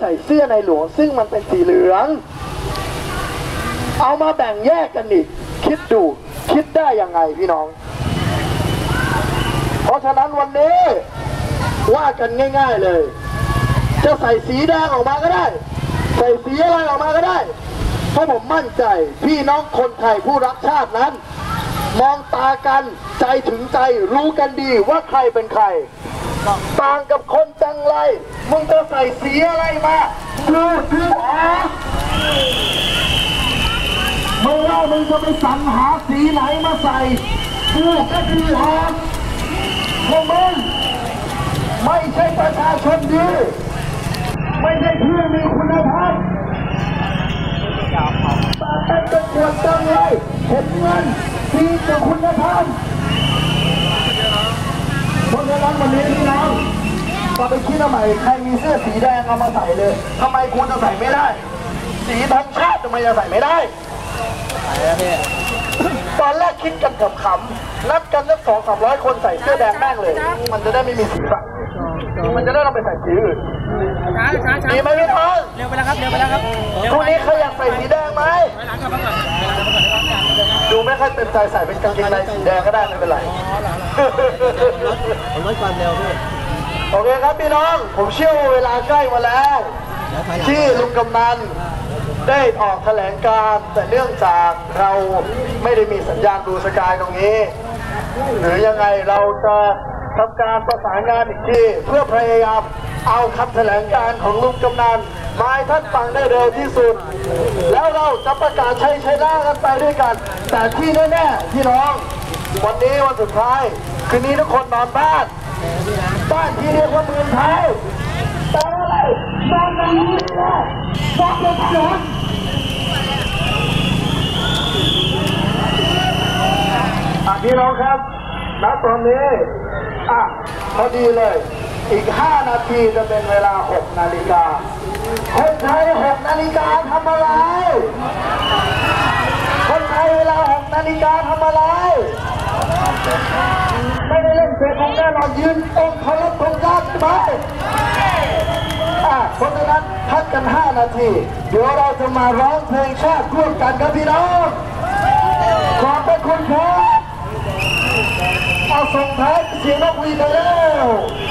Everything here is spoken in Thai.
ส่เสื้อในหลวงซึ่งมันเป็นสีเหลืองเอามาแบ่งแยกกันอีกคิดดูคิดได้ยังไงพี่น้องเพราะฉะนั้นวันนี้ว่ากันง่ายๆเลยจะใส่สีแดงออกมาก็ได้ใส่สีอะไรออกมาก็ได้เพราะผมมั่นใจพี่น้องคนไทยผู้รักชาตินั้นมองตากันใจถึงใจรู้กันดีว่าใครเป็นใครต่างกับคนจังไรมึงจะใส่สีอะไรมาดูอ๋อมึงว่ามึงจะไปสรรหาสีไหนมาใส่ดูก็ดูอ๋อพวกมึงไม่ใช่ประชาชนดีไม่ใช่ผู้มีคุณธรรมแต่เป็นประกวดจังเลยเห็นเงินทีกับคุณธรรมเพราะฉะนั้นวันนี้พี่น้องก็ไปคิดใหม่ใครมีเสื้อสีแดงเอามาใส่เลยทำไมคุณจะใส่ไม่ได้สีธงชาติทำไมจะใส่ไม่ได้ตอนแรกคิดกันขำๆนัดกันสัก200-300 คนใส่เสื้อแดงแม่งเลยมันจะได้ไม่มีสีสันมันจะได้เราไปใส่สีอื่นมีไหมพี่น้องเร็วไปแล้วครับคู่นี้เขาอยากใส่สีแดงไหมดูไม่ค่อยเต็มใจใส่เป็นกางเกงในสีแดงก็ได้ไม่เป็นไรผมลดความเร็วพี่โอเคครับพี่น้องผมเชื่อว่าเวลาใกล้มาแล้วที่ลุงกำนันได้ออกแถลงการแต่เนื่องจากเราไม่ได้มีสัญญาณดูสกายตรงนี้หรือยังไงเราจะทำการประสานงานอีกทีเพื่อพยายามเอาคำแถลงการของลุงกำนันมาให้ท่านฟังได้เร็วที่สุดแล้วเราจะประกาศชัยชนะกันไปด้วยกันแต่ที่แน่ๆพี่น้องวันนี้วันสุดท้ายคืนนี้ทุกคนนอนบ้านที่เรียกว่าเมืองไทยแต่อะไรนอนในนี้นะนอนบนถนนพี่น้องครับณตอนนี้พอดีเลยอีก5 นาทีจะเป็นเวลา6 นาฬิกาคนไทย6 นาฬิกาทำอะไรคนไทยเวลา6 นาฬิกาทำอะไรไม่ได้เล่นเฟซบุ๊กแน่นอนยืนองค์เคารพธงชาติไหมเพราะฉะนั้นพักกัน5 นาทีเดี๋ยวเราจะมาร้องเพลงชาติร่วมกันครับพี่น้องขอบพระคุณครับเอาส่งท้ายเสียงนกหวีดไปแล้ว